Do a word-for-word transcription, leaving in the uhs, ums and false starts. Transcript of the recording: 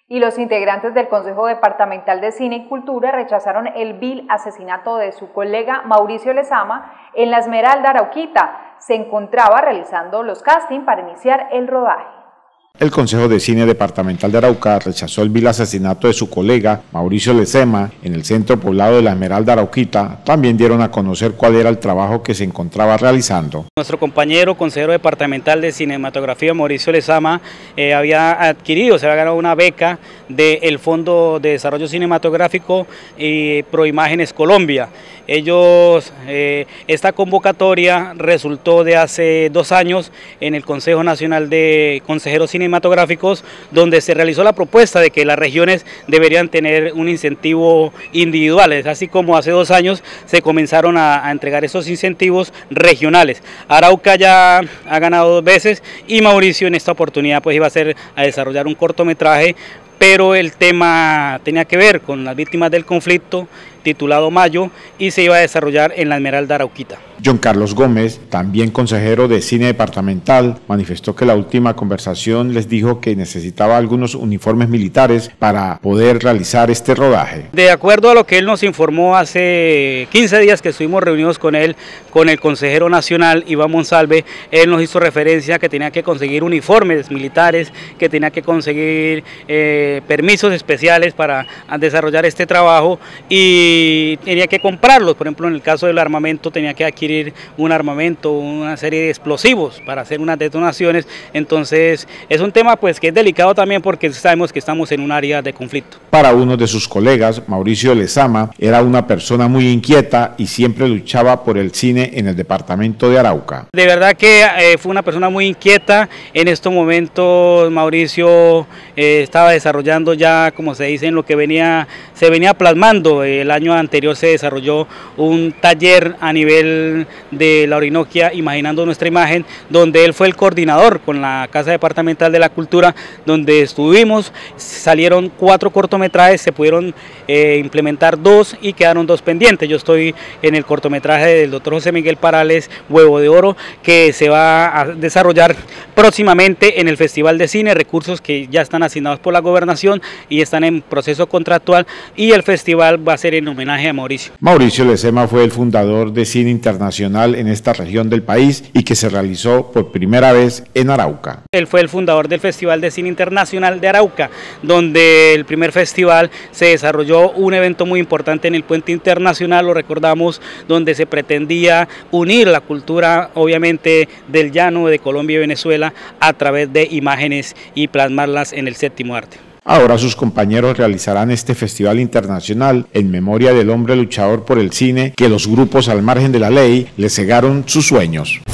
Y los integrantes del Consejo Departamental de Cine y Cultura rechazaron el vil asesinato de su colega Mauricio Lezama en La Esmeralda, Arauquita. Se encontraba realizando los castings para iniciar el rodaje. El Consejo de Cine Departamental de Arauca rechazó el vil asesinato de su colega Mauricio Lezama en el centro poblado de La Esmeralda, Arauquita. También dieron a conocer cuál era el trabajo que se encontraba realizando. Nuestro compañero consejero departamental de cinematografía Mauricio Lezama eh, había adquirido, se había ganado una beca del Fondo de Desarrollo Cinematográfico y Proimágenes Colombia. Ellos, eh, esta convocatoria resultó de hace dos años en el Consejo Nacional de Consejeros Cinematográficos, donde se realizó la propuesta de que las regiones deberían tener un incentivo individual, es así como hace dos años se comenzaron a, a entregar esos incentivos regionales. Arauca ya ha ganado dos veces y Mauricio en esta oportunidad pues iba a hacer a desarrollar un cortometraje, pero el tema tenía que ver con las víctimas del conflicto, titulado Mayo, y se iba a desarrollar en La Esmeralda, Arauquita. John Carlos Gómez, también consejero de Cine Departamental, manifestó que la última conversación les dijo que necesitaba algunos uniformes militares para poder realizar este rodaje. De acuerdo a lo que él nos informó hace quince días que estuvimos reunidos con él, con el consejero nacional Iván Monsalve, él nos hizo referencia que tenía que conseguir uniformes militares, que tenía que conseguir eh, permisos especiales para desarrollar este trabajo y tenía que comprarlos. Por ejemplo, en el caso del armamento tenía que adquirir un armamento, una serie de explosivos para hacer unas detonaciones. Entonces es un tema pues que es delicado también porque sabemos que estamos en un área de conflicto. Para uno de sus colegas, Mauricio Lezama era una persona muy inquieta y siempre luchaba por el cine en el departamento de Arauca. De verdad que eh, fue una persona muy inquieta. En estos momentos Mauricio eh, estaba desarrollando ya, como se dice, en lo que venía, se venía plasmando. El año anterior se desarrolló un taller a nivel de la Orinoquia, Imaginando Nuestra Imagen, donde él fue el coordinador con la Casa Departamental de la Cultura, donde estuvimos, salieron cuatro cortometrajes, se pudieron eh, implementar dos y quedaron dos pendientes. Yo estoy en el cortometraje del doctor José Miguel Parales, Huevo de Oro, que se va a desarrollar próximamente en el Festival de Cine, recursos que ya están asignados por la gobernación y están en proceso contractual, y el festival va a ser en homenaje a Mauricio. Mauricio Lezama fue el fundador de Cine Internacional en esta región del país y que se realizó por primera vez en Arauca. Él fue el fundador del Festival de Cine Internacional de Arauca, donde el primer festival se desarrolló un evento muy importante en el Puente Internacional, lo recordamos, donde se pretendía unir la cultura obviamente del llano de Colombia y Venezuela a través de imágenes y plasmarlas en el séptimo arte. Ahora sus compañeros realizarán este festival internacional en memoria del hombre luchador por el cine que los grupos al margen de la ley le cegaron sus sueños.